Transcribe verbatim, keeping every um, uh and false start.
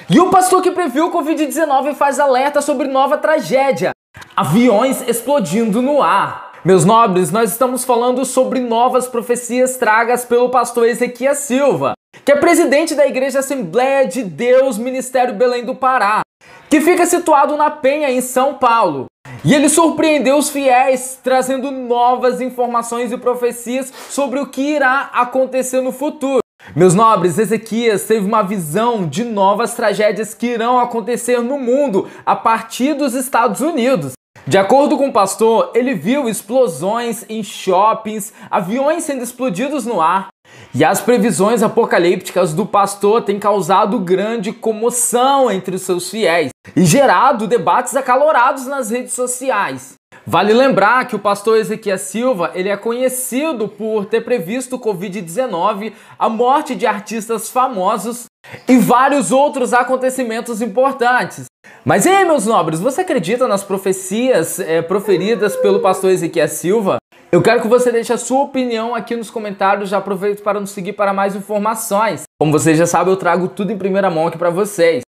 E o pastor que previu o covid dezenove faz alerta sobre nova tragédia: aviões explodindo no ar. Meus nobres, nós estamos falando sobre novas profecias tragas pelo pastor Ezequias Silva, que é presidente da Igreja Assembleia de Deus Ministério Belém do Pará, que fica situado na Penha, em São Paulo. E ele surpreendeu os fiéis, trazendo novas informações e profecias sobre o que irá acontecer no futuro. Meus nobres, Ezequias teve uma visão de novas tragédias que irão acontecer no mundo a partir dos Estados Unidos. De acordo com o pastor, ele viu explosões em shoppings, aviões sendo explodidos no ar. E as previsões apocalípticas do pastor têm causado grande comoção entre os seus fiéis e gerado debates acalorados nas redes sociais. Vale lembrar que o pastor Ezequias Silva ele é conhecido por ter previsto o covid dezenove, a morte de artistas famosos e vários outros acontecimentos importantes. Mas e aí, meus nobres, você acredita nas profecias é, proferidas pelo pastor Ezequias Silva? Eu quero que você deixe a sua opinião aqui nos comentários. Já aproveito para nos seguir para mais informações. Como vocês já sabem, eu trago tudo em primeira mão aqui para vocês.